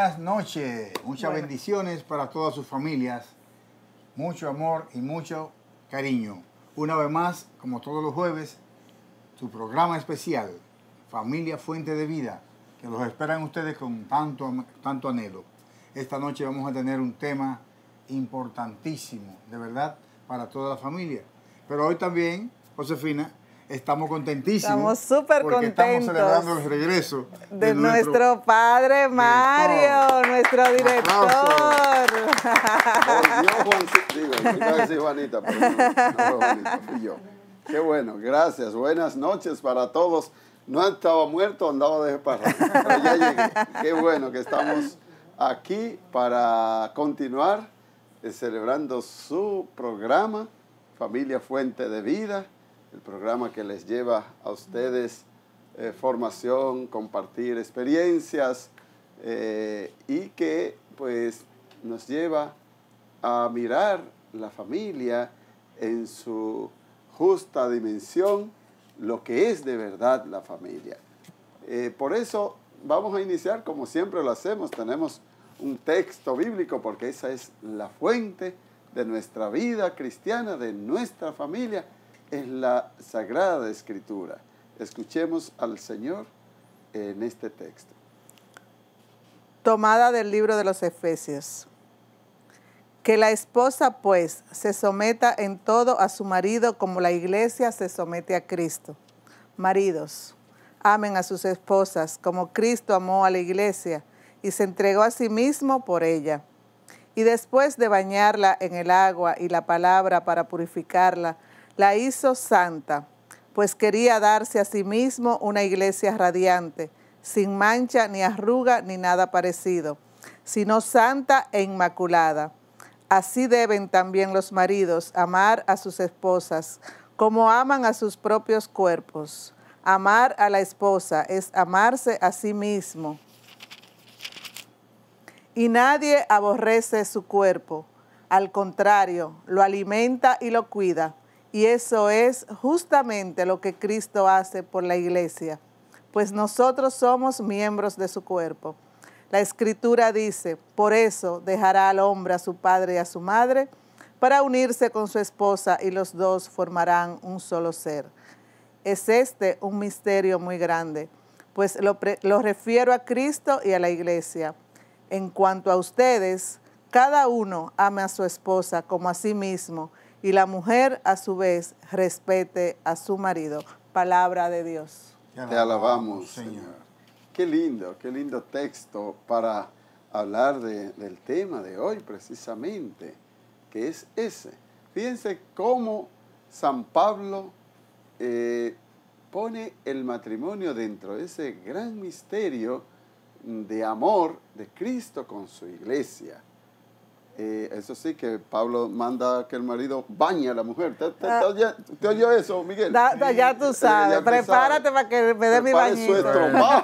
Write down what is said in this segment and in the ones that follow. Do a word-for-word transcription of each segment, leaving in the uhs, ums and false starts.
buenas noches. Muchas bueno. bendiciones para todas sus familias. Mucho amor y mucho cariño. Una vez más, como todos los jueves, su programa especial, Familia Fuente de Vida, que los esperan ustedes con tanto, tanto anhelo. Esta noche vamos a tener un tema importantísimo, de verdad, para toda la familia. Pero hoy también, Josefina, estamos contentísimos. Estamos súper contentos. Porque estamos celebrando el regreso de, de nuestro, nuestro padre Mario, director. nuestro director. Volvió Juancito, digo, iba a decir Juanita, pero no, no fue Juanita, fui yo. Qué bueno, gracias. Buenas noches para todos. No estaba muerto, andaba de parranda, pero ya llegué. Qué bueno que estamos aquí para continuar eh, celebrando su programa, Familia Fuente de Vida, el programa que les lleva a ustedes eh, formación, compartir experiencias eh, y que pues nos lleva a mirar la familia en su justa dimensión, lo que es de verdad la familia. Eh, por eso vamos a iniciar como siempre lo hacemos. Tenemos un texto bíblico porque esa es la fuente de nuestra vida cristiana, de nuestra familia, es la Sagrada Escritura. Escuchemos al Señor en este texto. Tomada del libro de los Efesios. Que la esposa, pues, se someta en todo a su marido como la iglesia se somete a Cristo. Maridos, amen a sus esposas como Cristo amó a la iglesia y se entregó a sí mismo por ella. Y después de bañarla en el agua y la palabra para purificarla, la hizo santa, pues quería darse a sí mismo una iglesia radiante, sin mancha ni arruga ni nada parecido, sino santa e inmaculada. Así deben también los maridos amar a sus esposas, como aman a sus propios cuerpos. Amar a la esposa es amarse a sí mismo. Y nadie aborrece su cuerpo, al contrario, lo alimenta y lo cuida. Y eso es justamente lo que Cristo hace por la iglesia, pues nosotros somos miembros de su cuerpo. La Escritura dice, por eso dejará al hombre a su padre y a su madre, para unirse con su esposa y los dos formarán un solo ser. Es este un misterio muy grande, pues lo, lo refiero a Cristo y a la iglesia. En cuanto a ustedes, cada uno ame a su esposa como a sí mismo, y la mujer, a su vez, respete a su marido. Palabra de Dios. Te alabamos, Señor. Qué lindo, qué lindo texto para hablar de, del tema de hoy, precisamente, que es ese. Fíjense cómo San Pablo eh, pone el matrimonio dentro de ese gran misterio de amor de Cristo con su iglesia. Eh, eso sí, que Pablo manda que el marido bañe a la mujer. ¿Te, te, te, oye, ¿te oyó eso, Miguel? Da, da, ya tú sabes. Ya tú Prepárate sabes. Para que me dé mi bañito. Su estómago.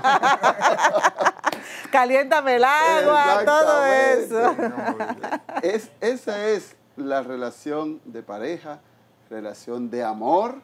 Caliéntame el agua, todo eso. Es, esa es la relación de pareja, relación de amor.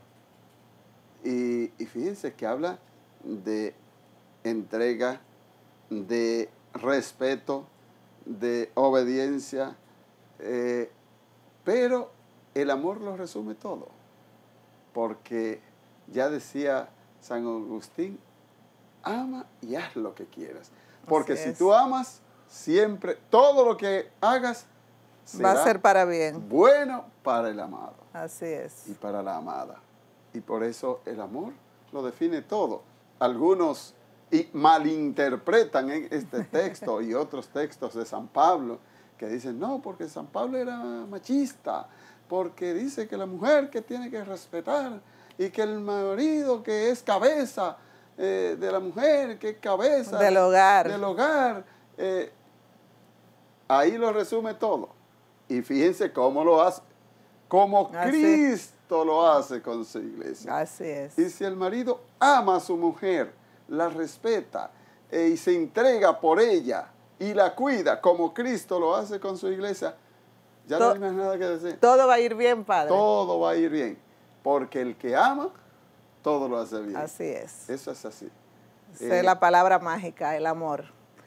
Y, y fíjense que habla de entrega, de respeto, de obediencia, eh, pero el amor lo resume todo, porque ya decía San Agustín, ama y haz lo que quieras, porque Así si es. tú amas, siempre, todo lo que hagas será va a ser para bien, bueno para el amado. Así es. Y para la amada. Y por eso el amor lo define todo. Algunos y malinterpretan este texto y otros textos de San Pablo que dicen, no, porque San Pablo era machista, porque dice que la mujer que tiene que respetar y que el marido que es cabeza eh, de la mujer, que es cabeza del hogar. Del hogar eh, ahí lo resume todo. Y fíjense cómo lo hace, como Así. Cristo lo hace con su iglesia. Así es. Y si el marido ama a su mujer, la respeta eh, y se entrega por ella y la cuida como Cristo lo hace con su iglesia, ya to no hay más nada que decir. Todo va a ir bien, Padre. Todo va a ir bien, porque el que ama, todo lo hace bien. Así es. Eso es así. Esa eh, es la palabra mágica, el amor.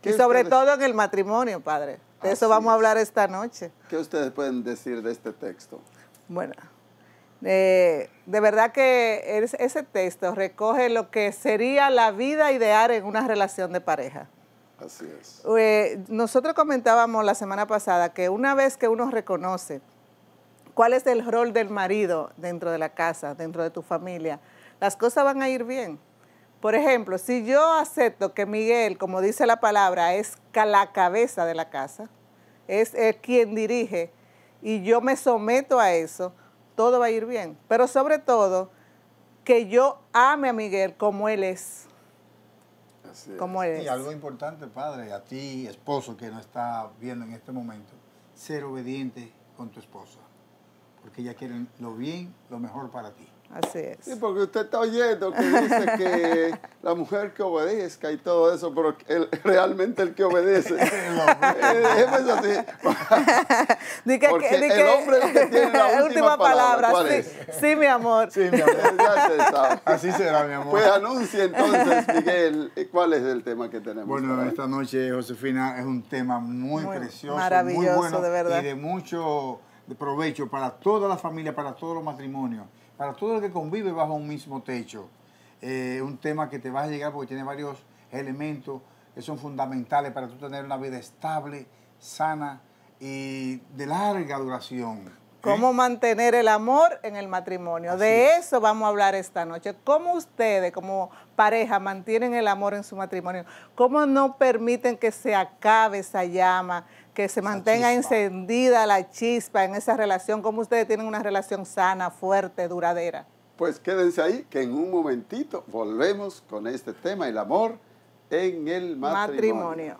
Y sobre ustedes, todo en el matrimonio, Padre. De eso vamos es. a hablar esta noche. ¿Qué ustedes pueden decir de este texto? Bueno, eh, de verdad que es, ese texto recoge lo que sería la vida ideal en una relación de pareja. Así es. Eh, nosotros comentábamos la semana pasada que una vez que uno reconoce cuál es el rol del marido dentro de la casa, dentro de tu familia, las cosas van a ir bien. Por ejemplo, si yo acepto que Miguel, como dice la palabra, es la cabeza de la casa, es el quien dirige, y yo me someto a eso, todo va a ir bien. Pero sobre todo, que yo ame a Miguel como él es. Así es. Como él Y es. algo importante, padre, a ti, esposo, que nos está viendo en este momento, ser obediente con tu esposa, porque ella quiere lo bien, lo mejor para ti. Así es. Sí, porque usted está oyendo que dice que la mujer que obedezca y todo eso, pero el, realmente el que obedece. eh, es así. Di que- Porque di el que- hombre es el que tiene la última palabra. ¿Cuál sí, es? sí, mi amor. Sí, mi amor. Ya se sabe. Así será, mi amor. Pues anuncia entonces, Miguel, ¿cuál es el tema que tenemos? Bueno, para hoy? esta noche, Josefina, es un tema muy, Muy precioso, maravilloso, muy bueno de verdad. y de mucho de provecho para toda la familia, para todos los matrimonios, para todo el que convive bajo un mismo techo. Eh, un tema que te va a llegar porque tiene varios elementos que son fundamentales para tú tener una vida estable, sana y de larga duración. ¿eh? ¿Cómo mantener el amor en el matrimonio? Así De es. eso vamos a hablar esta noche. ¿Cómo ustedes, como pareja, mantienen el amor en su matrimonio? ¿Cómo no permiten que se acabe esa llama, que se mantenga chispa. encendida la chispa en esa relación? ¿Cómo ustedes tienen una relación sana, fuerte, duradera? Pues quédense ahí, que en un momentito volvemos con este tema, el amor en el matrimonio. Matrimonio.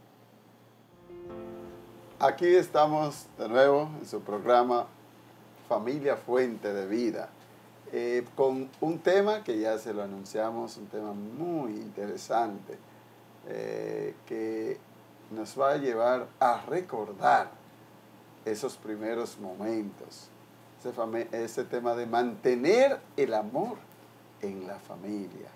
Aquí estamos de nuevo en su programa Familia Fuente de Vida, eh, con un tema que ya se lo anunciamos, un tema muy interesante, eh, que nos va a llevar a recordar esos primeros momentos, ese, fami- ese tema de mantener el amor en la familia.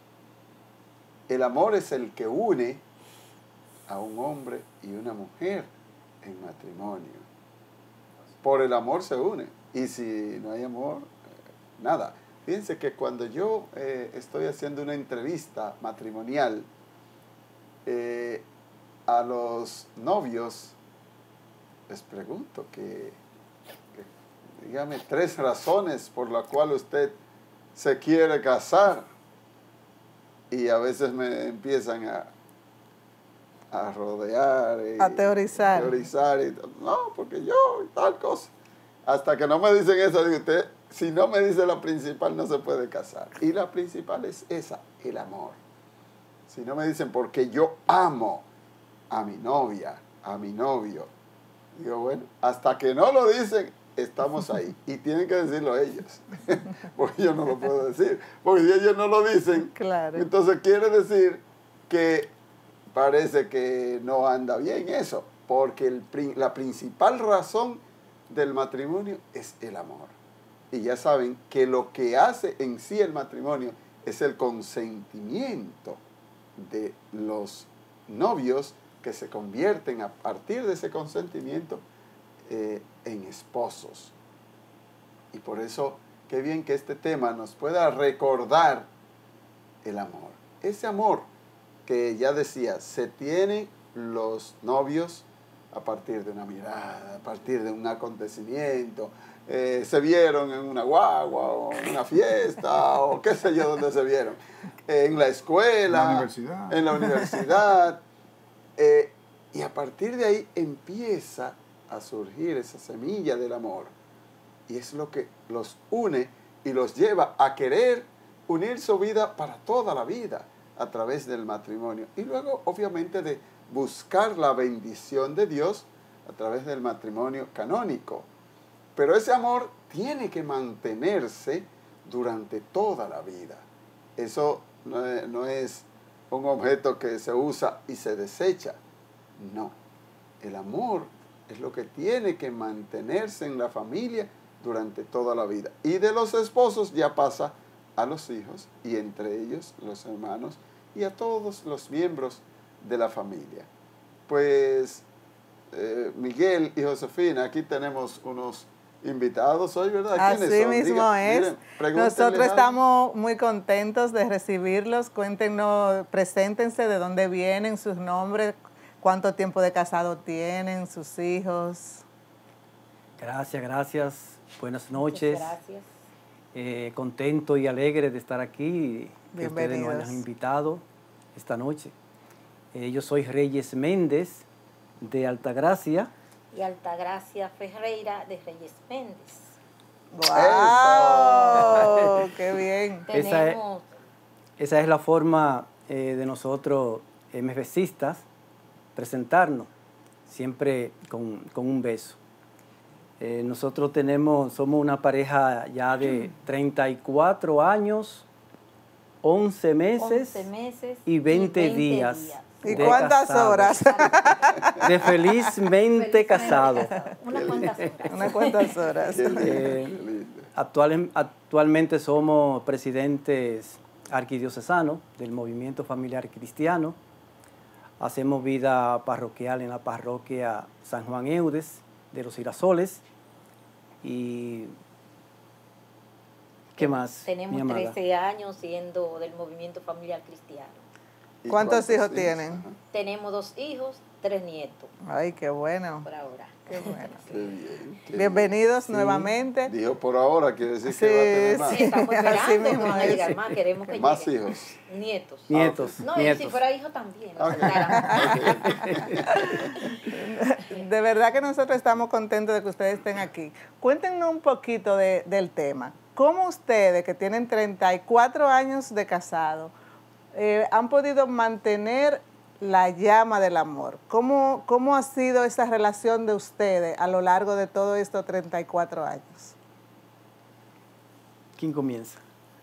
El amor es el que une a un hombre y una mujer en matrimonio. Por el amor se une. Y si no hay amor, eh, nada. Fíjense que cuando yo eh, estoy haciendo una entrevista matrimonial, eh, a los novios les pregunto que, que dígame tres razones por las cuales usted se quiere casar. Y a veces me empiezan a a rodear y A teorizar. teorizar y, no, porque yo y tal cosa. Hasta que no me dicen eso, digo, usted, si no me dice la principal, no se puede casar. Y la principal es esa, el amor. Si no me dicen, porque yo amo a mi novia, a mi novio, digo, bueno, hasta que no lo dicen, estamos ahí. Y tienen que decirlo ellos, porque yo no lo puedo decir. Porque si ellos no lo dicen, Claro. entonces quiere decir que parece que no anda bien eso, porque el, la principal razón del matrimonio es el amor. Y ya saben que lo que hace en sí el matrimonio es el consentimiento de los novios que se convierten a partir de ese consentimiento eh, en esposos. Y por eso, qué bien que este tema nos pueda recordar el amor. Ese amor que ya decía, se tienen los novios a partir de una mirada, a partir de un acontecimiento, eh, se vieron en una guagua o en una fiesta o qué sé yo dónde se vieron, eh, en la escuela, En la universidad. en la universidad, eh, y a partir de ahí empieza a surgir esa semilla del amor y es lo que los une y los lleva a querer unir su vida para toda la vida a través del matrimonio. Y luego, obviamente, de buscar la bendición de Dios a través del matrimonio canónico. Pero ese amor tiene que mantenerse durante toda la vida. Eso no es, no es un objeto que se usa y se desecha. No. El amor es lo que tiene que mantenerse en la familia durante toda la vida. Y de los esposos ya pasa a los hijos y entre ellos los hermanos y a todos los miembros de la familia. Pues, eh, Miguel y Josefina, aquí tenemos unos invitados hoy, ¿verdad? Así ¿Quiénes son? mismo Diga, es. miren, pregúntenle Nosotros algo. estamos muy contentos de recibirlos. Cuéntenos, preséntense de dónde vienen, sus nombres, cuánto tiempo de casado tienen, sus hijos. Gracias, gracias. Buenas noches. Muchas gracias. Eh, contento y alegre de estar aquí, que ustedes nos Bienvenidos. hayan invitado esta noche. Eh, yo soy Reyes Méndez, de Altagracia. Y Altagracia Ferreira de Reyes Méndez. ¡Wow! ¡Qué bien! Esa es- Tenemos, Esa es la forma eh, de nosotros, M F Cistas, presentarnos, siempre con, con un beso. Eh, nosotros tenemos, somos una pareja ya de treinta y cuatro años, once meses, once meses y veinte días. ¿Y de cuántas casados. horas? De felizmente casados. Unas cuantas horas. Unas cuantas horas. Qué lindo, Eh, qué lindo. Actual- actualmente somos presidentes arquidiocesanos del Movimiento Familiar Cristiano. Hacemos vida parroquial en la parroquia San Juan Eudes de los Girasoles. Y ¿qué más? mi Tenemos amada? trece años siendo del Movimiento Familiar Cristiano. ¿Y ¿Cuántos hijos tienen? Ajá. Tenemos dos hijos, tres nietos Ay, qué bueno. por ahora. Qué bueno. Qué bien, qué Bienvenidos Sí. nuevamente. bien. Dijo por ahora, quiere decir Sí, que va a tener más. Sí, estamos Así esperando que mismo van a es. llegar más, queremos que Más lleguen. hijos. Nietos. Nietos, No, y nietos. si fuera hijo también. Ok. Claro. De verdad que nosotros estamos contentos de que ustedes estén aquí. Cuéntenos un poquito de- del tema. ¿Cómo ustedes, que tienen treinta y cuatro años de casado, eh, han podido mantener la llama del amor? ¿Cómo, ¿Cómo ha sido esa relación de ustedes a lo largo de todos estos treinta y cuatro años? ¿Quién comienza?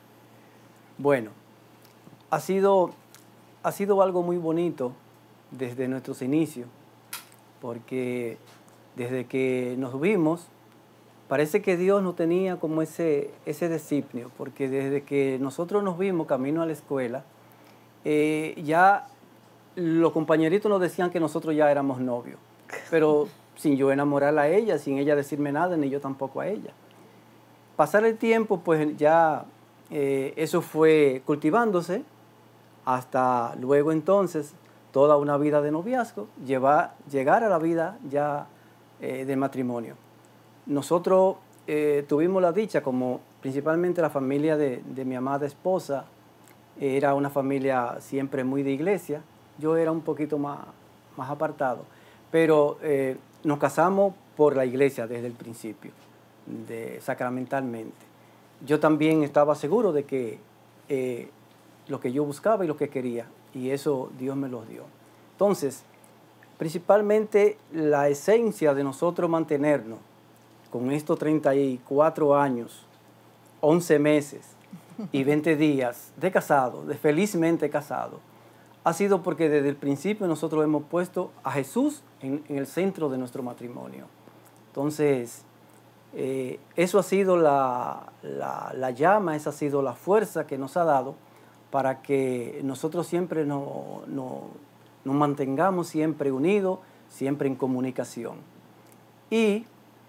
Bueno, ha sido, ha sido algo muy bonito desde nuestros inicios, porque desde que nos vimos, parece que Dios no tenía como ese, ese designio, porque desde que nosotros nos vimos camino a la escuela, eh, ya los compañeritos nos decían que nosotros ya éramos novios, pero sin yo enamorarla a ella, sin ella decirme nada, ni yo tampoco a ella. Pasar el tiempo, pues ya eh, eso fue cultivándose hasta luego entonces toda una vida de noviazgo, llevar, llegar a la vida ya eh, de matrimonio. Nosotros eh, tuvimos la dicha, como principalmente la familia de, de mi amada esposa, eh, era una familia siempre muy de iglesia, yo era un poquito más, más apartado, pero eh, nos casamos por la iglesia desde el principio, de, sacramentalmente. Yo también estaba seguro de que eh, lo que yo buscaba y lo que quería, y eso Dios me lo dio. Entonces, principalmente la esencia de nosotros mantenernos con estos treinta y cuatro años, once meses y veinte días de casado, de felizmente casado, ha sido porque desde el principio nosotros hemos puesto a Jesús en, en el centro de nuestro matrimonio. Entonces, eh, eso ha sido la, la, la llama, esa ha sido la fuerza que nos ha dado para que nosotros siempre no, no, nos mantengamos siempre unidos, siempre en comunicación. Y,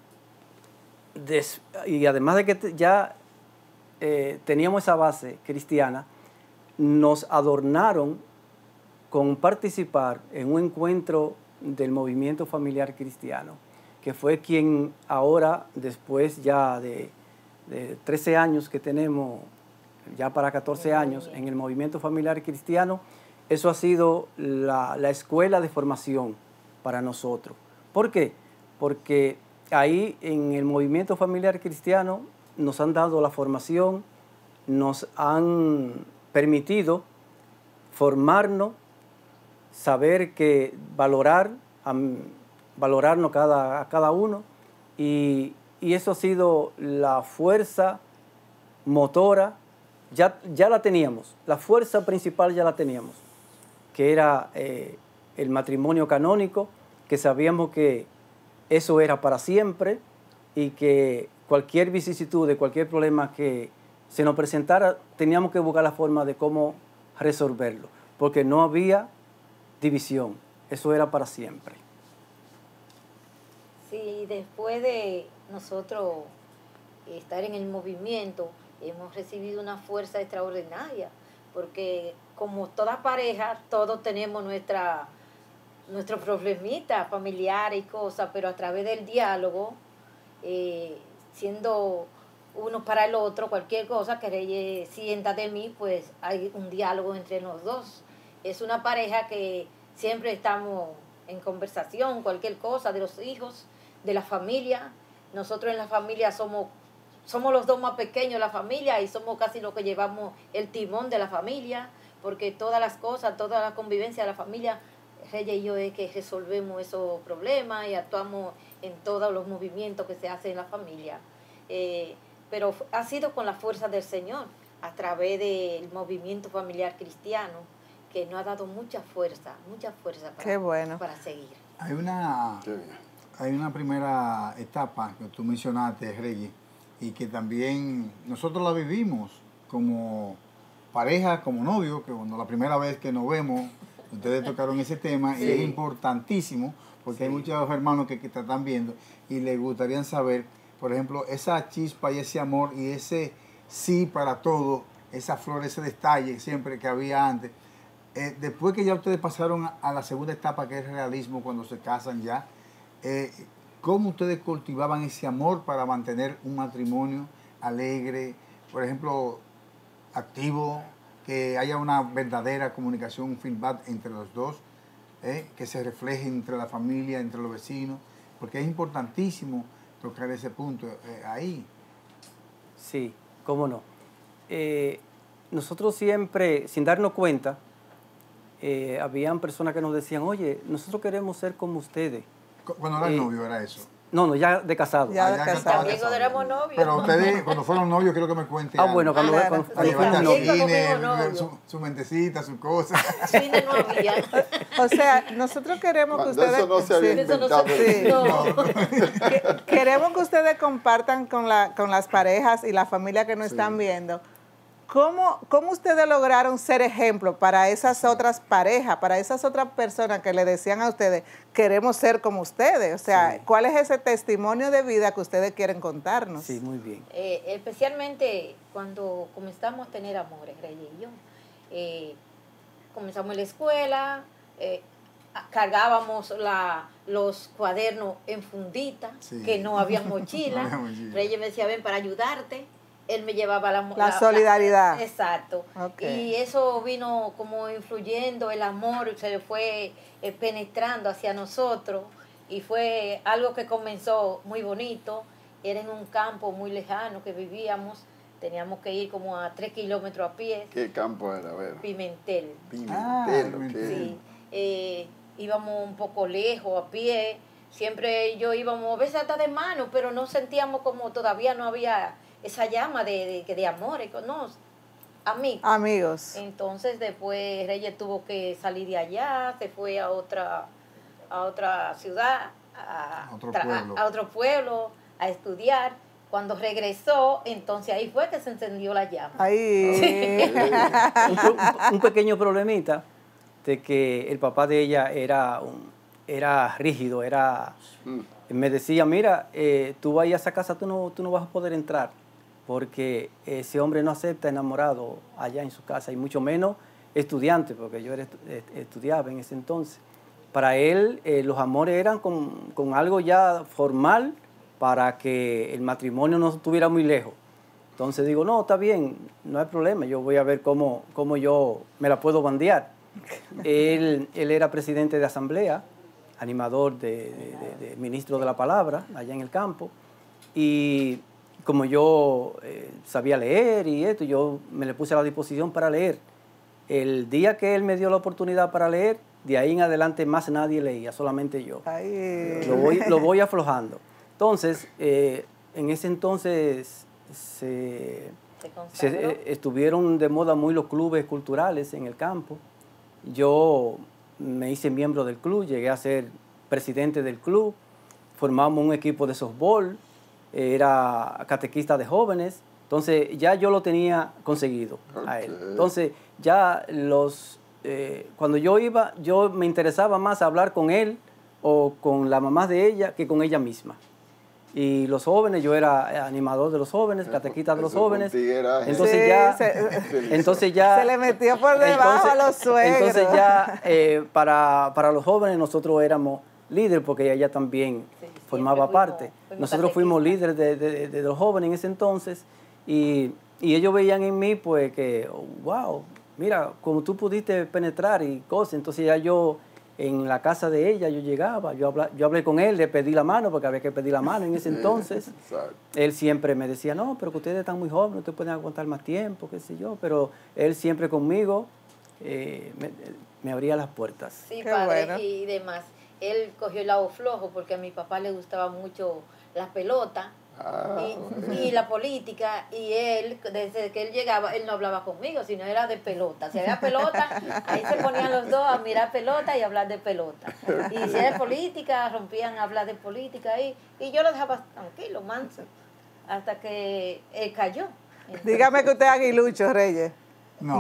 des, y además de que te, ya eh, teníamos esa base cristiana, nos adornaron con participar en un encuentro del movimiento familiar cristiano, que fue quien ahora, después ya de, de trece años que tenemos, ya para catorce años, en el movimiento familiar cristiano, eso ha sido la, la escuela de formación para nosotros. ¿Por qué? Porque ahí en el movimiento familiar cristiano nos han dado la formación, nos han permitido formarnos, saber que valorar, um, valorarnos cada, a cada uno, y, y eso ha sido la fuerza motora, ya, ya la teníamos, la fuerza principal ya la teníamos, que era eh, el matrimonio canónico, que sabíamos que eso era para siempre y que cualquier vicisitud, de cualquier problema que se nos presentara, teníamos que buscar la forma de cómo resolverlo, porque no había división. Eso era para siempre. Sí, después de nosotros estar en el movimiento, hemos recibido una fuerza extraordinaria, porque como toda pareja, todos tenemos nuestra, nuestro problemita familiar y cosas, pero a través del diálogo, eh, siendo uno para el otro, cualquier cosa que Reyes sienta de mí, pues hay un diálogo entre los dos. Es una pareja que siempre estamos en conversación, cualquier cosa, de los hijos, de la familia. Nosotros en la familia somos, somos los dos más pequeños de la familia y somos casi los que llevamos el timón de la familia, porque todas las cosas, toda la convivencia de la familia, Reyes y yo es que resolvemos esos problemas y actuamos en todos los movimientos que se hacen en la familia. Eh, pero ha sido con la fuerza del Señor, a través del movimiento familiar cristiano, que nos ha dado mucha fuerza, mucha fuerza para, Qué bueno. para seguir. Hay una, Qué bien. hay una primera etapa que tú mencionaste, Reggie, y que también nosotros la vivimos como pareja, como novio, que cuando la primera vez que nos vemos, ustedes tocaron ese tema, Sí. y es importantísimo, porque hay muchos hermanos que, que te están viendo y les gustaría saber, por ejemplo, esa chispa y ese amor y ese sí para todo, esa flor, ese detalle siempre que había antes. Eh, después que ya ustedes pasaron a, a la segunda etapa, que es el realismo, cuando se casan ya, eh, ¿cómo ustedes cultivaban ese amor para mantener un matrimonio alegre, por ejemplo, activo, que haya una verdadera comunicación, un feedback entre los dos, eh, que se refleje entre la familia, entre los vecinos, porque es importantísimo tocar ese punto eh, ahí? Sí, cómo no. Eh, nosotros siempre, sin darnos cuenta, eh, habían personas que nos decían, oye, nosotros queremos ser como ustedes. Cu- Cuando era Eh, novio era eso. No, no, ya de casado. Ya Ah, de que casado. estaban También cuando casados. éramos novios. Pero ustedes, cuando fueron novios, quiero que me cuenten. Ah, algo. bueno, cuando, Ah, cuando, claro. A cuando llevarte fuimos al Sí, cuando novios. cine, fuimos novios. su, su mentecita, su cosa. Cine no había. O sea, nosotros queremos que Cuando ustedes... eso no se había sí. Eso no inventado. se- Sí. no. Que- Queremos que ustedes compartan con, la, con las parejas y la familia que nos Sí. están viendo. ¿Cómo, ¿Cómo ustedes lograron ser ejemplo para esas otras parejas, para esas otras personas que le decían a ustedes, queremos ser como ustedes? O sea, Sí. ¿cuál es ese testimonio de vida que ustedes quieren contarnos? Sí, muy bien. Eh, especialmente cuando comenzamos a tener amores, Reyes y yo. Eh, comenzamos en la escuela, eh, a- cargábamos la, los cuadernos en fundita, Sí. que no había mochila. No había mochila. Reyes me decía, ven para ayudarte. Él me llevaba la... mo- La solidaridad. exacto. Ok. Y eso vino como influyendo, el amor se fue eh, penetrando hacia nosotros y fue algo que comenzó muy bonito. Era en un campo muy lejano que vivíamos, teníamos que ir como a tres kilómetros a pie, ¿Qué campo era? A ver. Pimentel. Ah, Pimentel, Pimentel. ok. Sí. Eh, íbamos un poco lejos a pie, siempre yo íbamos, a veces hasta de mano, pero no sentíamos como todavía no había esa llama de, de, de amor, no, amigos. Amigos. Entonces después Reyes tuvo que salir de allá, se fue a otra, a otra ciudad, a, Otro tra- pueblo. a otro pueblo, a estudiar. Cuando regresó, entonces ahí fue que se encendió la llama. Ahí. un, pro- un- un pequeño problemita de que el papá de ella era, un, era rígido, era, Mm. me decía, mira, eh, tú vas a esa casa, tú no, tú no vas a poder entrar, porque ese hombre no acepta enamorado allá en su casa, y mucho menos estudiante, porque yo era estu- eh, estudiaba en ese entonces. Para él, eh, los amores eran con, con algo ya formal para que el matrimonio no estuviera muy lejos. Entonces digo, no, está bien, no hay problema, yo voy a ver cómo, cómo yo me la puedo bandear. él, él era presidente de asamblea, animador de, de- de- de ministro de la palabra allá en el campo, y como yo eh, sabía leer y esto, yo me le puse a la disposición para leer. El día que él me dio la oportunidad para leer, de ahí en adelante más nadie leía, solamente yo. Ahí. Lo voy, lo voy aflojando. Entonces, eh, en ese entonces se, Se se, consagró. eh, estuvieron de moda muy los clubes culturales en el campo. Yo me hice miembro del club, llegué a ser presidente del club, formamos un equipo de softball, era catequista de jóvenes, entonces ya yo lo tenía conseguido a él. Ok. Entonces ya los, eh, cuando yo iba, yo me interesaba más hablar con él o con la mamá de ella que con ella misma. Y los jóvenes, yo era animador de los jóvenes, catequista de los Eso jóvenes. era, ¿eh? Entonces Sí, ya, se- entonces ya, Se le metió por debajo entonces- a los suegros. Entonces ya eh, para, para los jóvenes nosotros éramos líderes porque ella también Sí, formaba siempre fuimos- parte. fuimos Nosotros fuimos catequistas. líderes de, de- de los jóvenes en ese entonces y, y ellos veían en mí pues que, oh, wow, mira, como tú pudiste penetrar y cosas. Entonces ya yo en la casa de ella yo llegaba, yo, habla, yo hablé con él, le pedí la mano porque había que pedir la mano en ese entonces. Exacto. Él siempre me decía, no, pero que ustedes están muy jóvenes, ustedes pueden aguantar más tiempo, qué sé yo. Pero él siempre conmigo eh, me, me abría las puertas. Sí, Qué padre, bueno. y demás. Él cogió el lado flojo porque a mi papá le gustaba mucho la pelota Ah, y, bueno. y la política, y él, desde que él llegaba, él no hablaba conmigo, sino era de pelota. Si había pelota, ahí se ponían los dos a mirar pelota y hablar de pelota. Y si era política, rompían a hablar de política ahí, y yo lo dejaba tranquilo, manso, hasta que él cayó. Entonces, Dígame que usted es aguilucho, Reyes. No.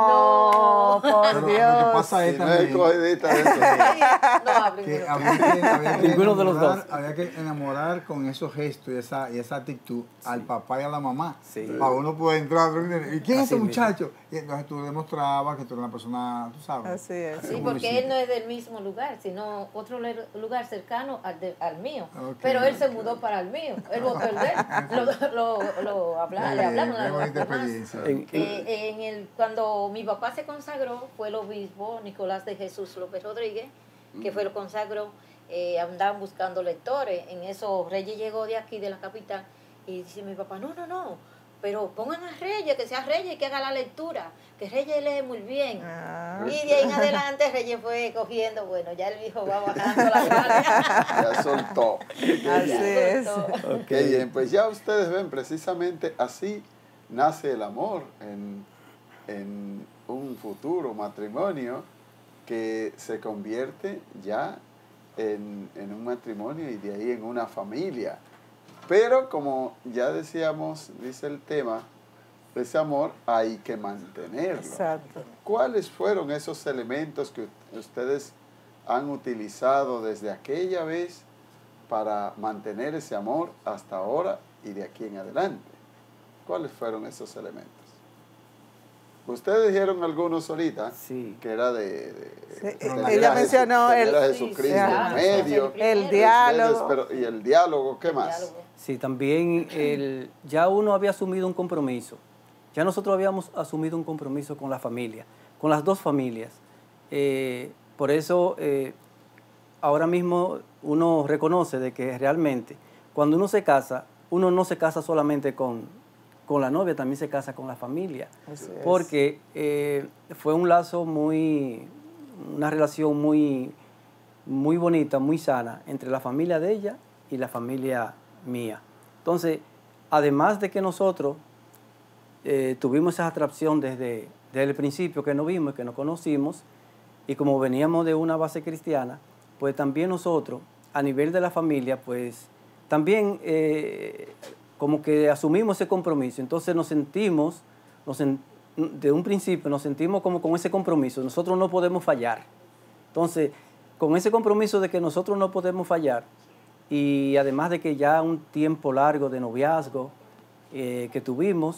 No, Pero por lo que Dios. pasa es Si no es también cogidita de eso. no hablen que de lo- había que, había que Ninguno de los enamorar- dos. había que enamorar con esos gestos y esa, y esa actitud al papá y a la mamá. Sí. Para uno poder entrar. ¿Y quién es Así ese mismo. muchacho? Y entonces tú demostrabas que tú eres una persona, tú sabes. Así es. Sí, como porque Luisito. él no es del mismo lugar, sino otro le- lugar cercano al, de- al mío. Ok, Pero él se ok. mudó para el mío. Él votó el de él. Lo, lo, lo habla- Qué le bien, hablamos qué a los bonita demás. experiencia. En- en- Eh, en el, cuando mi papá se consagró, fue el obispo Nicolás de Jesús López Rodríguez, que fue el consagró. Eh, andaban buscando lectores. En eso Reyes llegó de aquí, de la capital, y dice mi papá, no, no, no, pero pongan a Reyes, que sea Reyes, que haga la lectura, que Reyes lee muy bien. Ah. Y de ahí en adelante Reyes fue cogiendo, bueno, ya el viejo va bajando la guardia. Ya soltó. Así es. Ok. Qué bien, pues ya ustedes ven, precisamente así nace el amor en, en un futuro matrimonio que se convierte ya en, en un matrimonio y de ahí en una familia. Pero como ya decíamos, dice el tema, ese amor hay que mantenerlo. Exacto. ¿Cuáles fueron esos elementos que ustedes han utilizado desde aquella vez para mantener ese amor hasta ahora y de aquí en adelante? ¿Cuáles fueron esos elementos? Ustedes dijeron algunos ahorita, Sí. que era de... de- Sí, tener ella a Jesu- mencionó tener el- a Sí, Jesucristo claro, en medio. el El primero. diálogo. Ustedes, pero- y el diálogo, ¿qué más? Diálogo. Sí, también el, ya uno había asumido un compromiso. Ya nosotros habíamos asumido un compromiso con la familia, con las dos familias. Eh, por eso eh, ahora mismo uno reconoce de que realmente cuando uno se casa, uno no se casa solamente con, con la novia, también se casa con la familia. Así es. Porque eh, fue un lazo muy, una relación muy, muy bonita, muy sana entre la familia de ella y la familia mía. Entonces, además de que nosotros eh, tuvimos esa atracción desde, desde el principio que nos vimos y que nos conocimos, y como veníamos de una base cristiana, pues también nosotros, a nivel de la familia, pues también eh, como que asumimos ese compromiso. Entonces nos sentimos, nos sen- de un principio nos sentimos como con ese compromiso. Nosotros no podemos fallar. Entonces, con ese compromiso de que nosotros no podemos fallar, y además de que ya un tiempo largo de noviazgo eh, que tuvimos,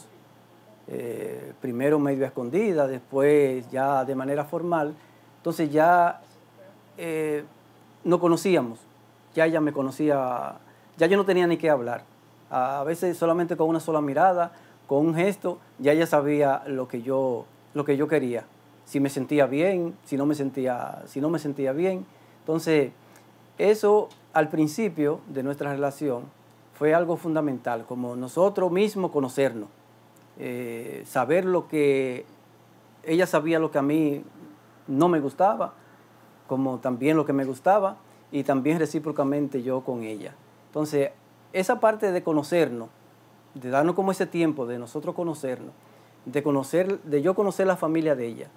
eh, primero medio a escondida, después ya de manera formal, entonces ya eh, nos conocíamos, ya ella me conocía, ya yo no tenía ni qué hablar. A veces solamente con una sola mirada, con un gesto, ya ella sabía lo que yo, lo que yo quería, si me sentía bien, si no me sentía, si no me sentía bien. Entonces, eso al principio de nuestra relación fue algo fundamental, como nosotros mismos conocernos, eh, saber lo que ella sabía, lo que a mí no me gustaba, como también lo que me gustaba, y también recíprocamente yo con ella. Entonces, esa parte de conocernos, de darnos como ese tiempo de nosotros conocernos, de conocer, de yo conocer la familia de ella,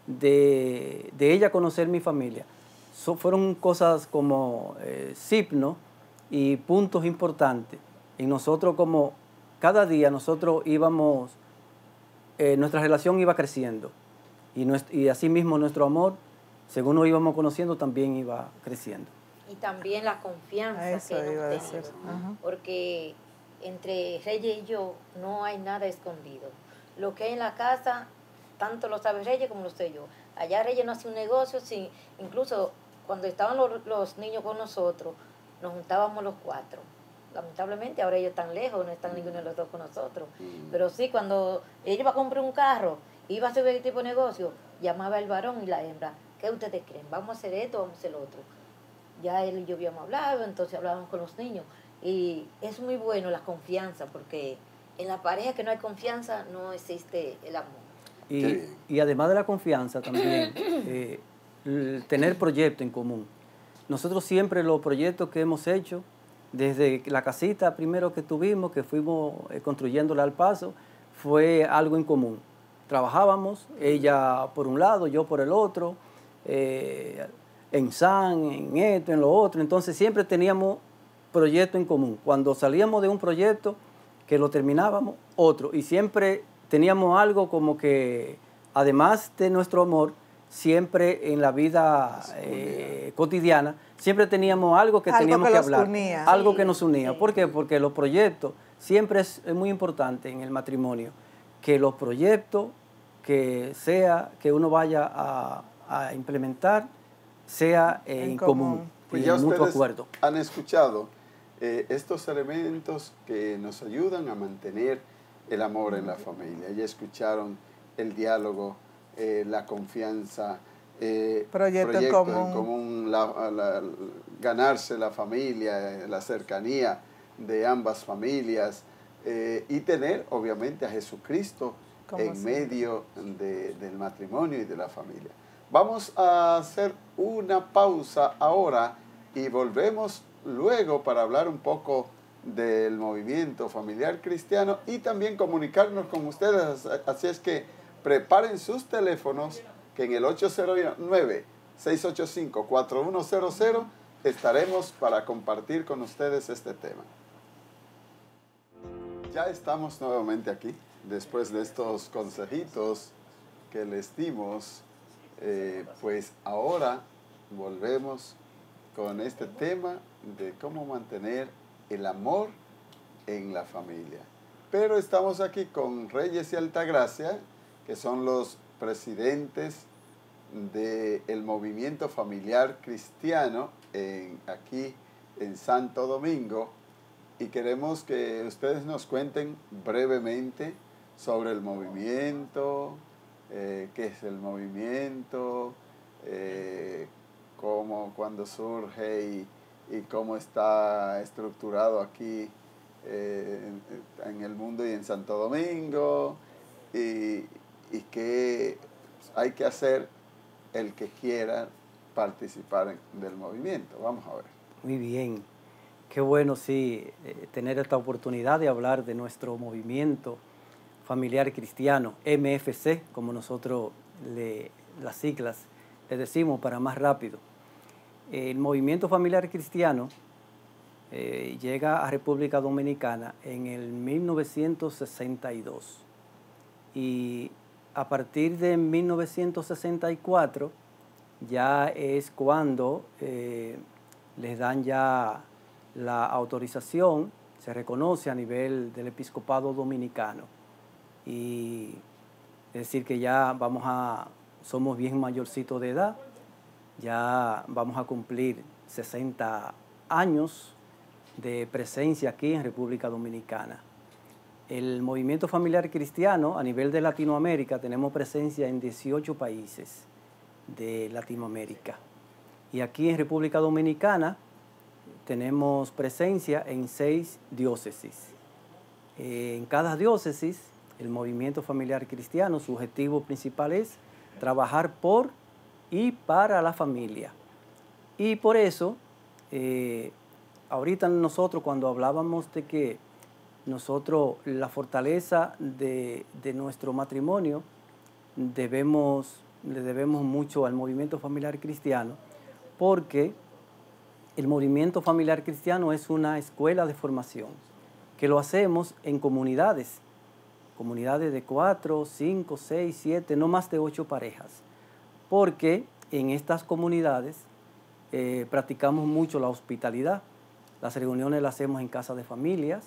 de, de ella conocer mi familia, so, fueron cosas como eh, signos y puntos importantes. Y nosotros como cada día nosotros íbamos, eh, nuestra relación iba creciendo. Y, nuestro, y así mismo nuestro amor, según nos íbamos conociendo, también iba creciendo. Y también la confianza Eso que iba a nos decir. tenemos, Ajá. porque entre Reyes y yo no hay nada escondido. Lo que hay en la casa, tanto lo sabe Reyes como lo sé yo. Allá Reyes no hace un negocio, sin, incluso cuando estaban los, los niños con nosotros, nos juntábamos los cuatro. Lamentablemente ahora ellos están lejos, no están ninguno de los dos con nosotros. Pero sí, cuando ella iba a comprar un carro, iba a hacer ese tipo de negocio, llamaba el varón y la hembra. ¿Qué ustedes creen? ¿Vamos a hacer esto o vamos a hacer lo otro? Ya él y yo habíamos hablado, entonces hablábamos con los niños. Y es muy bueno la confianza, porque en la pareja que no hay confianza no existe el amor. Y, y además de la confianza también, eh, el tener proyectos en común. Nosotros siempre los proyectos que hemos hecho, desde la casita primero que tuvimos, que fuimos eh, construyéndola al paso, fue algo en común. Trabajábamos, ella por un lado, yo por el otro, eh, en San, en esto, en lo otro. Entonces siempre teníamos proyectos en común. Cuando salíamos de un proyecto, que lo terminábamos, otro. Y siempre teníamos algo como que, además de nuestro amor, siempre en la vida eh, cotidiana, siempre teníamos algo que Algo teníamos que que, los hablar. unía. Algo Sí, que nos unía. sí. ¿Por qué? Porque los proyectos, siempre es, es muy importante en el matrimonio, que los proyectos, que sea, que uno vaya a, a implementar, sea eh, en, En común, común. Pues y ya en mutuo ustedes acuerdo. han escuchado eh, estos elementos que nos ayudan a mantener el amor en la familia. Ya escucharon el diálogo, eh, la confianza, eh, Proyecto en común. común, la- la- ganarse la familia, eh, la cercanía de ambas familias eh, y tener obviamente a Jesucristo Como en siempre. medio de- del matrimonio y de la familia. Vamos a hacer una pausa ahora y volvemos luego para hablar un poco del movimiento familiar cristiano y también comunicarnos con ustedes. Así es que preparen sus teléfonos, que en el ocho cero nueve, seis ocho cinco, cuatro uno cero cero estaremos para compartir con ustedes este tema. Ya estamos nuevamente aquí, después de estos consejitos que les dimos. Eh, pues ahora volvemos con este tema de cómo mantener el amor en la familia. Pero estamos aquí con Reyes y Altagracia, que son los presidentes del movimiento familiar cristiano en, aquí en Santo Domingo, y queremos que ustedes nos cuenten brevemente sobre el movimiento, eh, qué es el movimiento, eh, cómo, cuándo surge y, y cómo está estructurado aquí eh, en, en el mundo y en Santo Domingo, y, y qué hay que hacer el que quiera participar en- del movimiento. Vamos a ver. Muy bien. Qué bueno, sí, eh, tener esta oportunidad de hablar de nuestro movimiento familiar cristiano, M F C, como nosotros le, las siglas le decimos para más rápido. El movimiento familiar cristiano eh, llega a República Dominicana en el mil novecientos sesenta y dos. Y a partir de mil novecientos sesenta y cuatro ya es cuando eh, les dan ya la autorización, se reconoce a nivel del episcopado dominicano. Y es decir que ya vamos a, somos bien mayorcitos de edad, ya vamos a cumplir sesenta años de presencia aquí en República Dominicana. El movimiento familiar cristiano a nivel de Latinoamérica tenemos presencia en dieciocho países de Latinoamérica. Y aquí en República Dominicana tenemos presencia en seis diócesis. Eh, en cada diócesis, el movimiento familiar cristiano, su objetivo principal es trabajar por y para la familia. Y por eso, eh, ahorita nosotros cuando hablábamos de que nosotros, la fortaleza de, de nuestro matrimonio, debemos, le debemos mucho al movimiento familiar cristiano, porque el movimiento familiar cristiano es una escuela de formación, que lo hacemos en comunidades. comunidades de cuatro, cinco, seis, siete, no más de ocho parejas, porque en estas comunidades eh, practicamos mucho la hospitalidad. Las reuniones las hacemos en casa de familias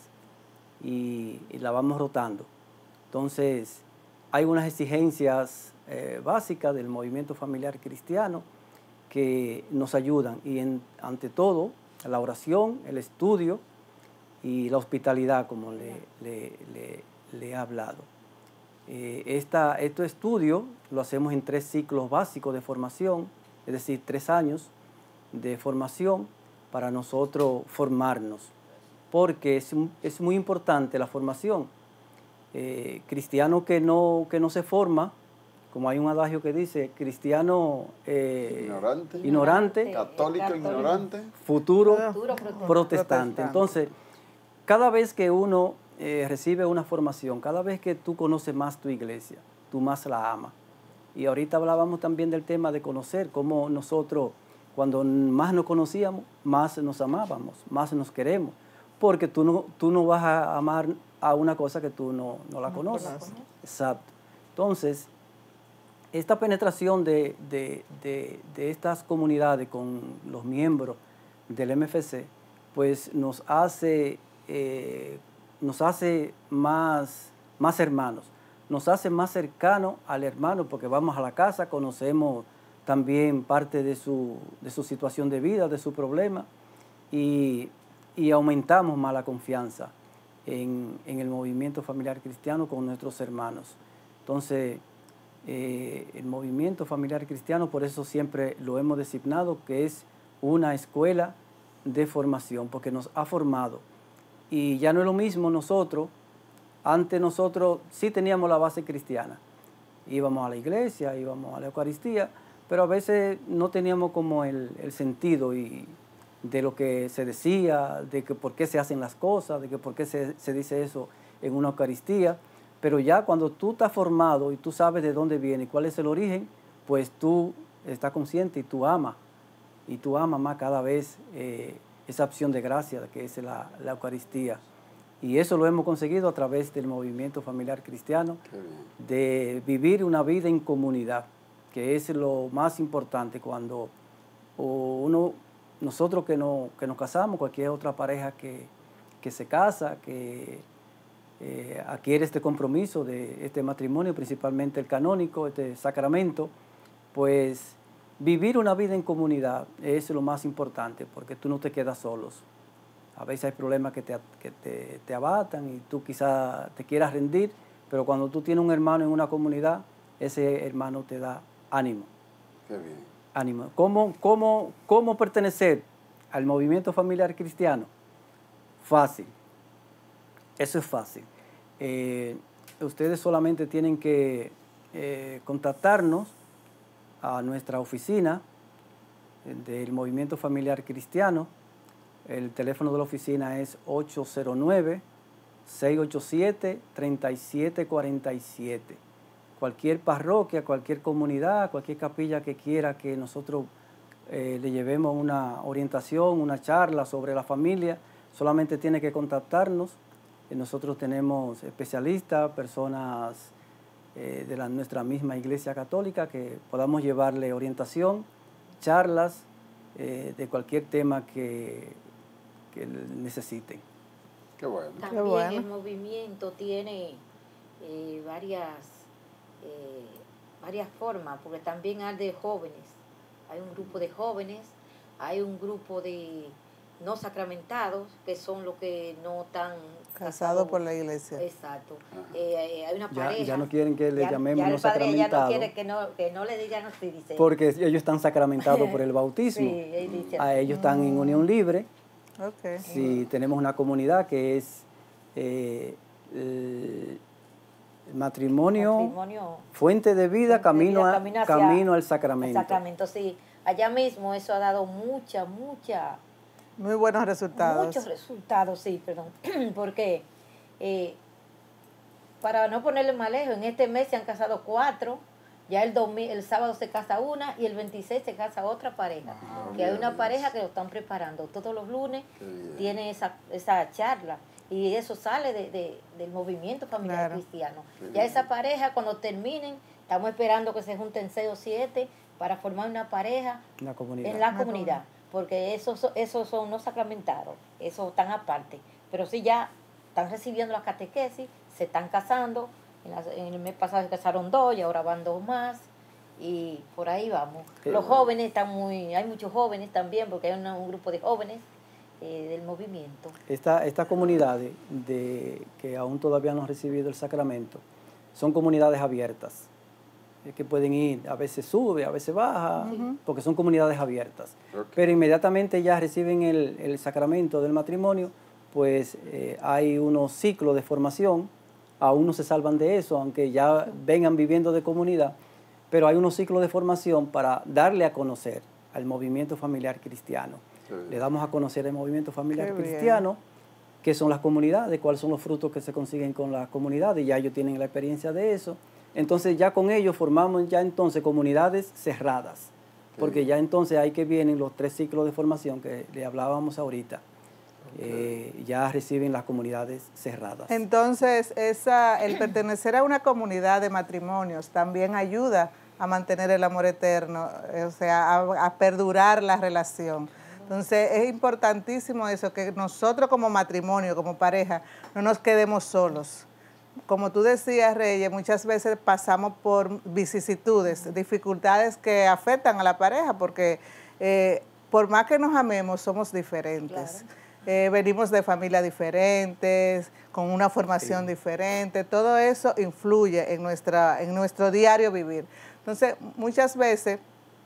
y, y la vamos rotando. Entonces, hay unas exigencias eh, básicas del movimiento familiar cristiano que nos ayudan y en, ante todo la oración, el estudio y la hospitalidad, como le, le, le, le he hablado. Eh, esta, este estudio lo hacemos en tres ciclos básicos de formación, es decir, tres años de formación para nosotros formarnos, porque es, es muy importante la formación. Eh, cristiano que no, que no se forma, como hay un adagio que dice, cristiano eh, ignorante, ignorante, católico, católico ignorante, futuro, futuro protestante. protestante. Entonces, cada vez que uno eh, recibe una formación, cada vez que tú conoces más tu iglesia, tú más la amas. Y ahorita hablábamos también del tema de conocer, cómo nosotros, cuando más nos conocíamos, más nos amábamos, más nos queremos, porque tú no, tú no vas a amar a una cosa que tú no, no la No conoces. conoces. Exacto. Entonces, esta penetración de, de, de, de estas comunidades con los miembros del M F C, pues nos hace, eh, nos hace más, más hermanos, nos hace más cercanos al hermano, porque vamos a la casa, conocemos también parte de su, de su situación de vida, de su problema, y, y aumentamos más la confianza en, en el movimiento familiar cristiano con nuestros hermanos. Entonces, eh, el movimiento familiar cristiano, por eso siempre lo hemos designado, que es una escuela de formación, porque nos ha formado. Y ya no es lo mismo nosotros, antes nosotros sí teníamos la base cristiana, íbamos a la iglesia, íbamos a la Eucaristía, pero a veces no teníamos como el, el sentido y de lo que se decía, de que por qué se hacen las cosas, de que por qué se, se dice eso en una Eucaristía. Pero ya cuando tú estás formado y tú sabes de dónde viene y cuál es el origen, pues tú estás consciente y tú amas. Y tú amas más cada vez eh, esa opción de gracia que es la, la Eucaristía. Y eso lo hemos conseguido a través del movimiento familiar cristiano, de vivir una vida en comunidad, que es lo más importante cuando uno, nosotros que, no, que nos casamos, cualquier otra pareja que, que se casa, que eh, adquiere este compromiso de este matrimonio, principalmente el canónico, este sacramento, pues vivir una vida en comunidad es lo más importante, porque tú no te quedas solos. A veces hay problemas que te, que te, te abatan y tú quizás te quieras rendir, pero cuando tú tienes un hermano en una comunidad, ese hermano te da ánimo. Qué bien. Ánimo. ¿Cómo, cómo, cómo pertenecer al movimiento familiar cristiano? Fácil. Eso es fácil. Eh, ustedes solamente tienen que eh, contactarnos a nuestra oficina del movimiento familiar cristiano. El teléfono de la oficina es ocho cero nueve, seis ocho siete, tres siete cuatro siete. Cualquier parroquia, cualquier comunidad, cualquier capilla que quiera que nosotros eh, le llevemos una orientación, una charla sobre la familia, solamente tiene que contactarnos. Eh, nosotros tenemos especialistas, personas eh, de la, nuestra misma Iglesia Católica que podamos llevarle orientación, charlas eh, de cualquier tema que que necesiten. Qué bueno. También Qué bueno. el movimiento tiene eh, varias, eh, varias formas, porque también hay de jóvenes. Hay un grupo de jóvenes, hay un grupo de no sacramentados, que son los que no están Casado por la iglesia. Exacto. Eh, eh, hay una Ya, pareja. ya no quieren que le ya- llamemos ya no el padre ya no sacramentados, quiere que no, que no le digan así, dice. porque ellos están sacramentados por el bautismo. Sí, él dice A así. ellos están en unión libre. Ok. Si tenemos una comunidad que es eh, el matrimonio, Matrimonio. fuente de vida, Fuente de camino, vida, a- camino hacia camino al El sacramento. sacramento, sí. Allá mismo eso ha dado mucha, mucha, Muy buenos resultados. muchos resultados, sí, perdón. Porque eh, para no ponerle más lejos, en este mes se han casado cuatro, ya el, domi- el sábado se casa una y el veintiséis se casa otra pareja. Ah, que hay una mira, pareja que lo están preparando. Todos los lunes Qué bien. tiene esa, esa charla. y eso sale de, de- del movimiento familiar Claro. cristiano. Ya esa pareja, cuando terminen, estamos esperando que se junten seis o siete para formar una pareja La comunidad. en la Una comunidad, porque esos, son- esos son no sacramentados, esos están aparte, pero sí ya están recibiendo la catequesis, se están casando, en, las- en el mes pasado se casaron dos y ahora van dos más, y por ahí vamos. Qué Los bueno. jóvenes están muy, hay muchos jóvenes también, porque hay una- un grupo de jóvenes eh, del movimiento. Esta, esta comunidades de, que aún todavía no han recibido el sacramento son comunidades abiertas, eh, que pueden ir, a veces sube, a veces baja, porque son comunidades abiertas. Ok. Pero inmediatamente ya reciben el, el sacramento del matrimonio, pues eh, hay unos ciclos de formación, aún no se salvan de eso, aunque ya vengan viviendo de comunidad, pero hay unos ciclos de formación para darle a conocer al movimiento familiar cristiano. Qué bien. Le damos a conocer el movimiento familiar Qué bien. cristiano, qué son las comunidades, cuáles son los frutos que se consiguen con las comunidades, ya ellos tienen la experiencia de eso. Entonces ya con ellos formamos ya entonces comunidades cerradas, porque ya entonces ahí que vienen los tres ciclos de formación que le hablábamos ahorita. Eh, ya reciben las comunidades cerradas. Entonces, esa, el pertenecer a una comunidad de matrimonios también ayuda a mantener el amor eterno, eh, o sea, a, a perdurar la relación. Entonces, es importantísimo eso, que nosotros como matrimonio, como pareja, no nos quedemos solos. Como tú decías, Reyes, muchas veces pasamos por vicisitudes, dificultades que afectan a la pareja, porque eh, por más que nos amemos, somos diferentes. Claro. Eh, venimos de familias diferentes, con una formación diferente, todo eso influye en, nuestra, en nuestro diario vivir. Entonces, muchas veces,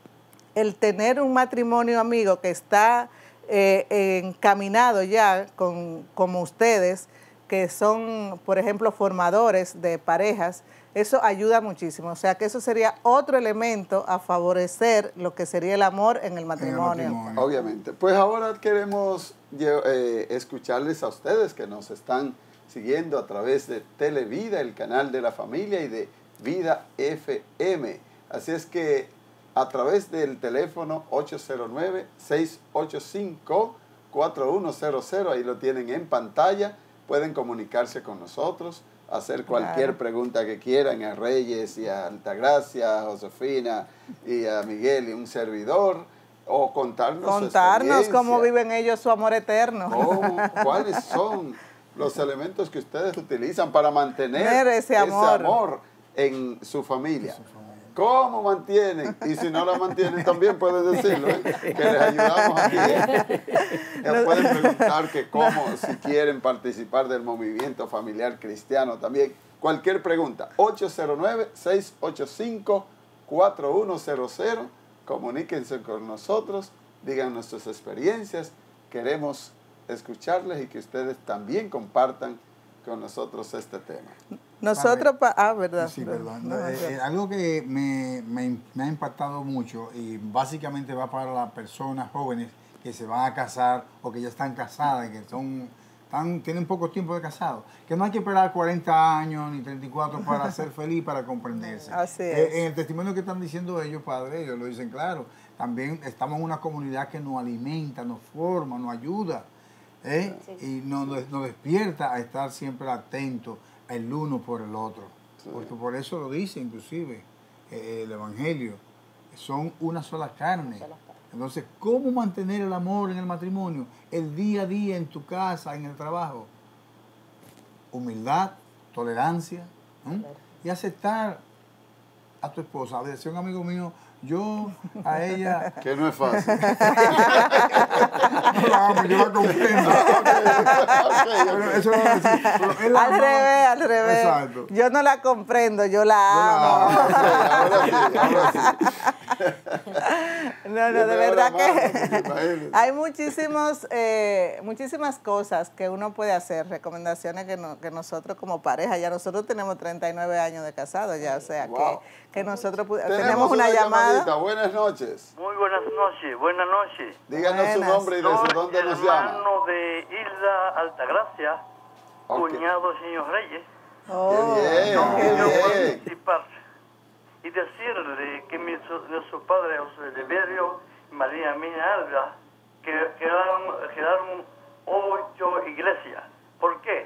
el tener un matrimonio amigo que está eh, encaminado ya con, como ustedes, que son, por ejemplo, formadores de parejas, eso ayuda muchísimo. O sea, que eso sería otro elemento a favorecer lo que sería el amor en el matrimonio. matrimonio. Obviamente. Pues ahora queremos lle- eh, escucharles a ustedes que nos están siguiendo a través de Televida, el canal de la familia, y de Vida F M. Así es que a través del teléfono ocho cero nueve, seis ocho cinco, cuatro uno cero cero, ahí lo tienen en pantalla, pueden comunicarse con nosotros, hacer cualquier Claro. pregunta que quieran a Reyes y a Altagracia, a Josefina y a Miguel y un servidor, o contarnos su Contarnos cómo experiencia. viven ellos su amor eterno. ¿Cómo? ¿Cuáles son los elementos que ustedes utilizan para mantener Tener ese amor. amor en su familia? ¿Cómo mantienen? Y si no la mantienen también pueden decirlo, ¿eh? Que les ayudamos aquí. ¿eh? Eh, Pueden preguntar que cómo, si quieren participar del movimiento familiar cristiano también. Cualquier pregunta, ocho cero nueve, seis ocho cinco, cuatro uno cero cero. Comuníquense con nosotros, digan sus experiencias. Queremos escucharles y que ustedes también compartan con nosotros este tema. Nosotros, pa- ah, ¿verdad? Sí, perdón. No, no, Eh, eh, algo que me, me- me ha impactado mucho y básicamente va para las personas jóvenes que se van a casar o que ya están casadas, que son, están, tienen poco tiempo de casado, que no hay que esperar cuarenta años ni treinta y cuatro para ser feliz, para comprenderse. Así Eh, es. en el testimonio que están diciendo ellos, padre, ellos lo dicen claro, también estamos en una comunidad que nos alimenta, nos forma, nos ayuda. ¿eh? Sí. Y nos, nos despierta a estar siempre atentos el uno por el otro. Sí. Porque por eso lo dice inclusive eh, el Evangelio. Son una sola carne. sola carne. Entonces, ¿cómo mantener el amor en el matrimonio? El día a día en tu casa, en el trabajo. Humildad, tolerancia, ¿no? Y aceptar a tu esposa. Decía un amigo mío, yo a ella Que no es fácil. no la amo, yo la comprendo. Pero eso no es decir, pero él la Al amaba. revés, al revés. Exacto. Yo no la comprendo, yo la Yo amo. la amo. Ok, ahora sí, ahora sí. No, no, de Yo me verdad doy la mano, que porque imagínate. hay muchísimos, eh, muchísimas cosas que uno puede hacer, recomendaciones que, no- que nosotros como pareja, ya nosotros tenemos treinta y nueve años de casados ya, o sea, Wow. que, que nosotros pu- Tenemos, tenemos una llamada. llamadita. Buenas noches. Muy buenas noches, buenas noches. Díganos su Buenas. nombre y desde Soy dónde nos llama. hermano de Hilda Altagracia, Ok. cuñado del señor Reyes. Oh, Qué bien, No qué quiero bien. participar y decirle que mi, su- nuestro padre José Liberio y María Mina Alba que, quedaron, quedaron ocho iglesias. ¿Por qué?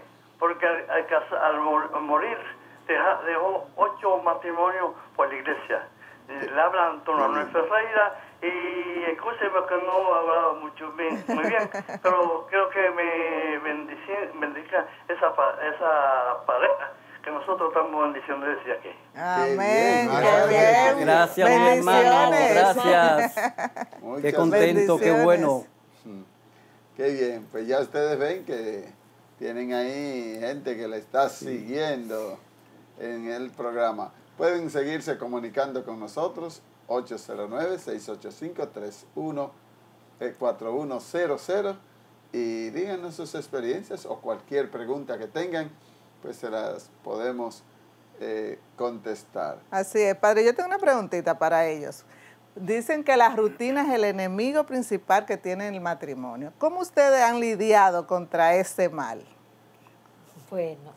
al, casa- al mor- al morir deja- dejó ocho matrimonios por la iglesia. Eh, Le habla Antonio Manuel Ferreira y escúcheme que no he hablado mucho bien, muy bien, pero creo que me bendici- bendiga esa, pa- esa pareja que nosotros estamos bendiciendo desde aquí. Amén. bien, Qué bien. Gracias, mi hermano. Bendiciones. Gracias. Muchas Qué contento, qué bendiciones. bueno. Qué bien, pues ya ustedes ven que tienen ahí gente que le está siguiendo en el programa. Pueden seguirse comunicando con nosotros, ocho cero nueve, seis ocho cinco, tres uno cuatro uno cero cero, y díganos sus experiencias o cualquier pregunta que tengan, pues se las podemos eh, contestar. Así es, padre. Yo tengo una preguntita para ellos. Dicen que la rutina es el enemigo principal que tiene el matrimonio. ¿Cómo ustedes han lidiado contra ese mal? Bueno,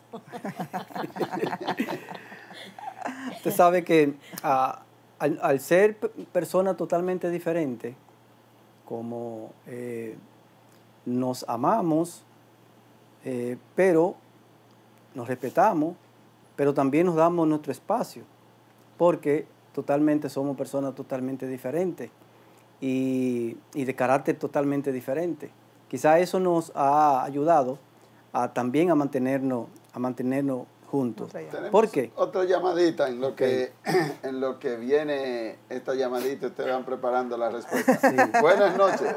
Usted sabe que ah, al, al ser p- personas totalmente diferentes, como eh, nos amamos, eh, pero nos respetamos, pero también nos damos nuestro espacio, porque totalmente somos personas totalmente diferentes y, y de carácter totalmente diferente. Quizá eso nos ha ayudado a, también a mantenernos, a mantenernos juntos. Otra llamada. Tenemos ¿Por qué? Otra llamadita en lo que en lo que viene esta llamadita, ustedes van preparando la respuesta. Buenas noches.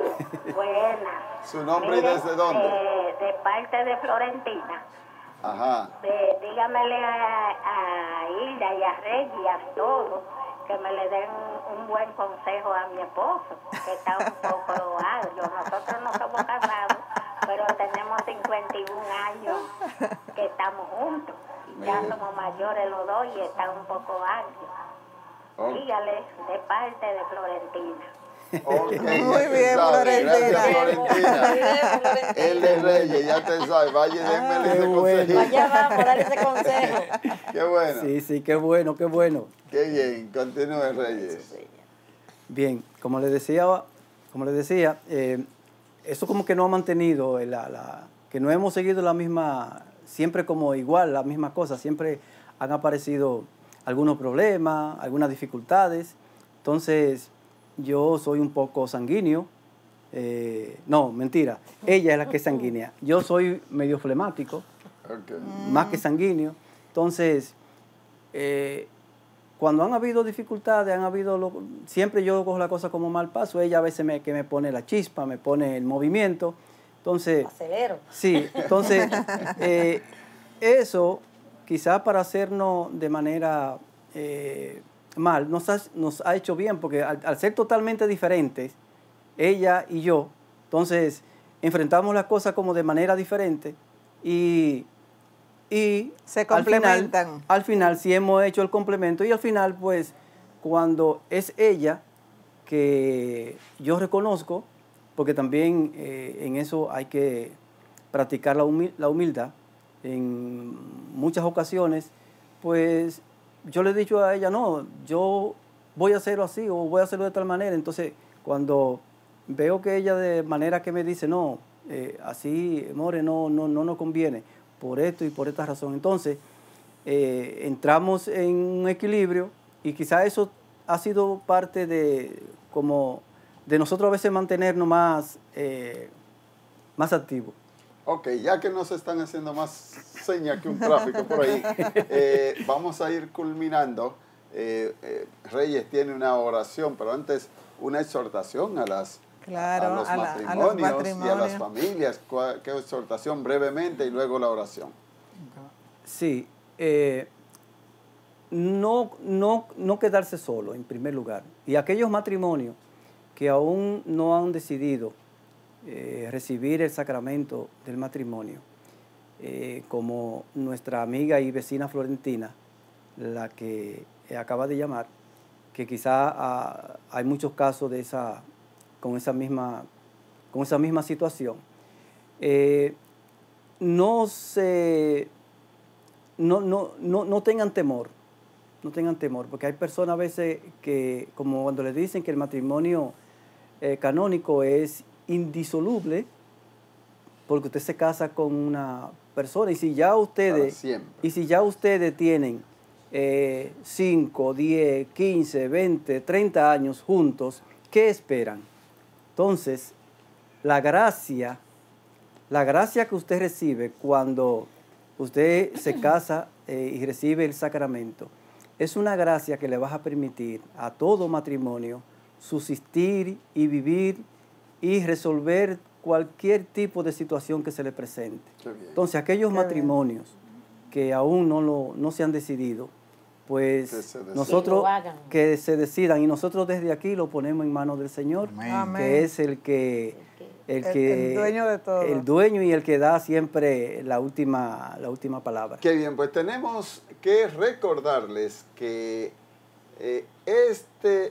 Buenas. ¿Su nombre y Mire, desde dónde? De, de parte de Florentina. Ajá. De, dígamele a, a Hilda y a Rey y a todos que me le den un, un buen consejo a mi esposo, que está un poco agrio. Nosotros no somos casados, pero tenemos cincuenta y un años que estamos juntos. Ya somos mayores los dos y está un poco agrio. Oh. Dígale de parte de Florentina. Ok, Muy ya te bien, sabe. Florentina. Gracias, Florentina. Bien, Florentina. Él es Reyes, ya te sabe. Vaya y démele qué ese bueno. consejito. allá vamos a dar ese consejo. Qué bueno. Sí, sí, qué bueno, qué bueno. Qué bien. Continúe, Reyes. Bien, como les decía, como les decía, eh, eso como que no ha mantenido, la, la, que no hemos seguido la misma, siempre como igual, las mismas cosas, siempre han aparecido algunos problemas, algunas dificultades. Entonces, yo soy un poco sanguíneo. Eh, no, mentira, ella es la que es sanguínea. Yo soy medio flemático, Ok. más que sanguíneo. Entonces, eh, cuando han habido dificultades, han habido lo- siempre yo cojo la cosa como mal paso. Ella a veces me, que me pone la chispa, me pone el movimiento. Entonces, Acelero. sí, entonces, eh, eso quizás para hacernos de manera eh, mal, nos ha, nos ha hecho bien, porque al, al ser totalmente diferentes, ella y yo, entonces enfrentamos las cosas como de manera diferente y, y Se al final- complementan. Al final, sí hemos hecho el complemento y al final, pues, cuando es ella que yo reconozco, porque también eh, en eso hay que practicar la, humil- la humildad, en muchas ocasiones, pues yo le he dicho a ella, no, yo voy a hacerlo así o voy a hacerlo de tal manera. Entonces, cuando veo que ella de manera que me dice, no, eh, así, More, no, no, no nos conviene, por esto y por esta razón. Entonces, eh, entramos en un equilibrio y quizá eso ha sido parte de, como, de nosotros a veces mantenernos más, eh, más activos. Ok, ya que nos están haciendo más señas que un tráfico por ahí, eh, vamos a ir culminando. Eh, eh, Reyes tiene una oración, pero antes una exhortación a las Claro, a los, a la- a matrimonios, los y a las matrimonios. familias. ¿Cuál- ¿Qué exhortación brevemente y luego la oración? Sí, eh, no, no, no quedarse solo en primer lugar. Y aquellos matrimonios que aún no han decidido eh, recibir el sacramento del matrimonio, eh, como nuestra amiga y vecina Florentina, la que acaba de llamar, que quizá ah, hay muchos casos de esa, con, esa misma, con esa misma situación. Eh, no se... No, no, no, no tengan temor, no tengan temor, porque hay personas a veces que, como cuando les dicen que el matrimonio eh, canónico es indisoluble, porque usted se casa con una persona y si ya ustedes, Para siempre. y si ya ustedes tienen eh, cinco, diez, quince, veinte, treinta años juntos, ¿qué esperan? Entonces, la gracia, la gracia que usted recibe cuando usted se casa eh, y recibe el sacramento, es una gracia que le va a permitir a todo matrimonio subsistir y vivir y resolver cualquier tipo de situación que se le presente. Qué bien. Entonces, aquellos Qué matrimonios que aún no, lo, no se han decidido, pues Que se decidan. nosotros Que lo hagan. que se decidan y nosotros desde aquí lo ponemos en manos del Señor, Amén. Amén. que es el que el El- que el dueño de todo. el dueño y el que da siempre la última la última palabra. Qué bien, pues tenemos que recordarles que eh, este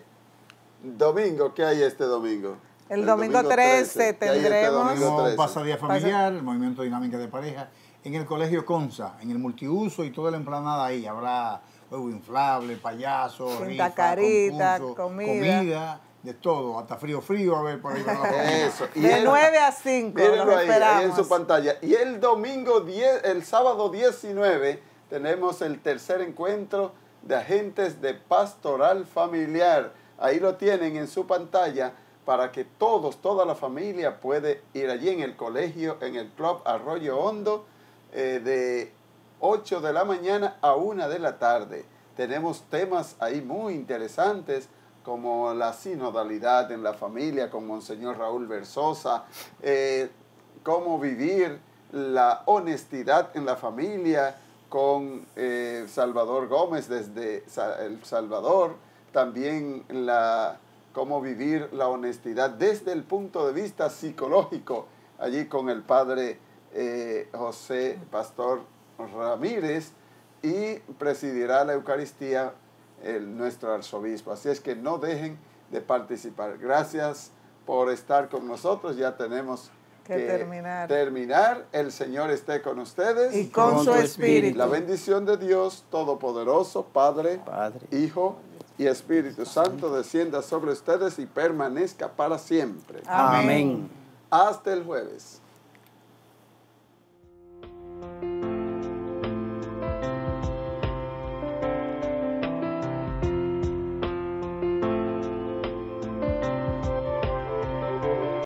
domingo, ¿qué hay este domingo? El domingo trece ¿qué hay este tendremos- domingo Tenemos trece? pasadía familiar, el movimiento dinámica de pareja, en el colegio Consa, en el multiuso y toda la emplanada ahí. Habrá juego inflable, payaso, Pinta rifa, carita, concurso, comida. comida, de todo, hasta frío frío a ver por ahí con la familia. Eso. Y De el- nueve a cinco, Mírenlo los ahí, ahí en esperamos. su pantalla. Y el domingo diez, el sábado diecinueve, tenemos el tercer encuentro de agentes de pastoral familiar. Ahí lo tienen en su pantalla para que todos, toda la familia puede ir allí en el colegio, en el Club Arroyo Hondo, eh, de ocho de la mañana a una de la tarde. Tenemos temas ahí muy interesantes, como la sinodalidad en la familia con Monseñor Raúl Versosa, eh, cómo vivir la honestidad en la familia con eh, Salvador Gómez desde Sa- El Salvador, también la, cómo vivir la honestidad desde el punto de vista psicológico, allí con el padre eh, José Pastor Ramírez, y presidirá la Eucaristía el, nuestro arzobispo. Así es que no dejen de participar. Gracias por estar con nosotros. Ya tenemos Que terminar. terminar. El Señor esté con ustedes. Y con su espíritu. La bendición de Dios Todopoderoso, Padre, Padre. Hijo y Espíritu Santo descienda sobre ustedes y permanezca para siempre. Amén. Amén. Hasta el jueves.